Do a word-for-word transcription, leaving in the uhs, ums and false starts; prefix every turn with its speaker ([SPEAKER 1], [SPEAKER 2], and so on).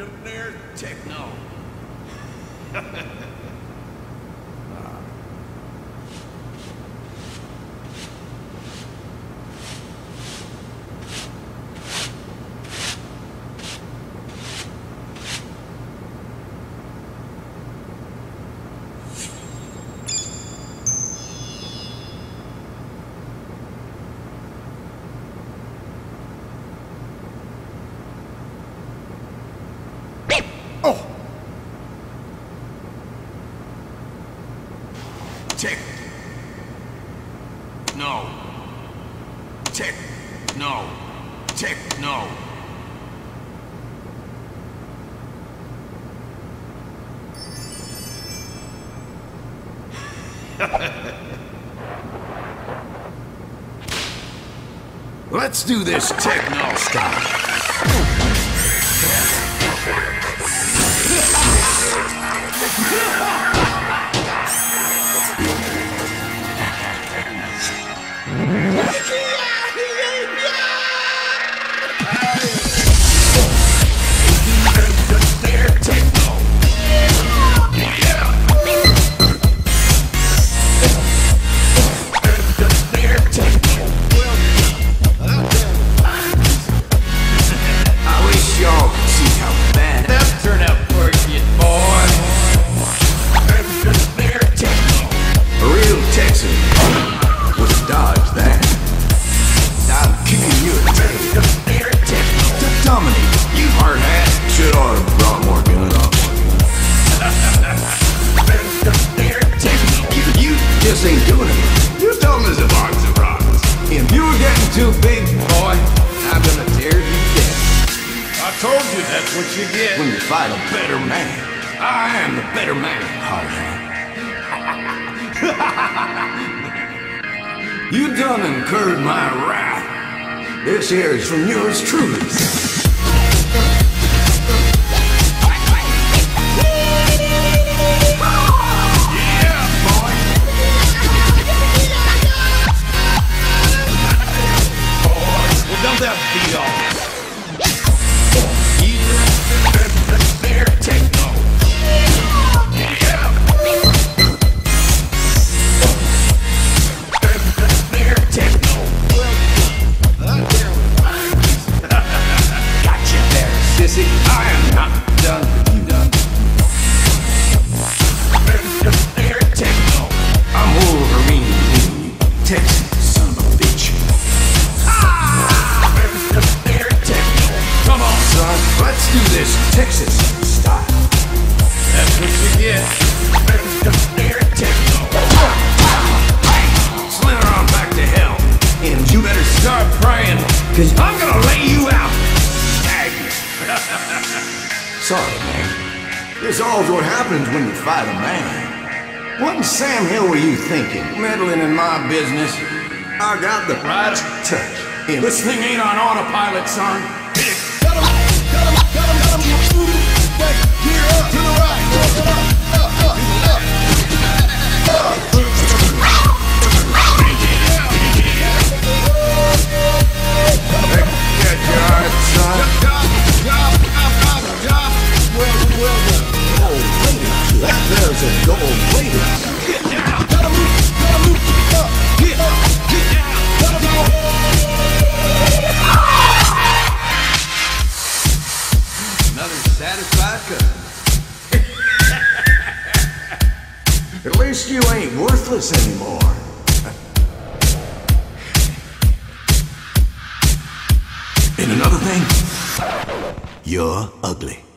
[SPEAKER 1] There's Techno.
[SPEAKER 2] Oh!
[SPEAKER 1] Tech. No. Tech. No. Tech. No.
[SPEAKER 2] Let's do this techno style. Ain't doing it. You're dumb as a box of rocks. If you're getting too big, boy, I'm gonna tear you down.
[SPEAKER 1] I told you that's what you get.
[SPEAKER 2] When you fight a better man, I am the better man, hard hat. You done incurred my wrath. This here is from yours truly.
[SPEAKER 1] Dump that beat off. There, Techno. Yeah. There, Techno.
[SPEAKER 2] Gotcha there, sissy. I am not done with you, done.
[SPEAKER 1] There, Techno.
[SPEAKER 2] I'm Wolverine, Texas, son of a bitch.
[SPEAKER 1] Come on,
[SPEAKER 2] son. Let's do this Texas style.
[SPEAKER 1] That's what you get.
[SPEAKER 2] Slither on back to hell. And you better start praying, cause I'm gonna lay you out. Tag you. Sorry, man. This all's what happens when you fight a man. What in Sam Hill were you thinking? Meddling in my business? I got the right touch. And this thing ain't on autopilot, son.
[SPEAKER 3] Cut him, cut him, cut him, cut him. Wait, gear up to the right. Up, up, up, up.
[SPEAKER 2] Get your heart, son.
[SPEAKER 3] Job, job, job, job. Well, well done.
[SPEAKER 2] Gold plated. That there's a gold plated.
[SPEAKER 3] Get down. Cut him, cut him. Up, get up, get down. Cut him out.
[SPEAKER 2] Another satisfied customer. At least you ain't worthless anymore. And another thing, you're ugly.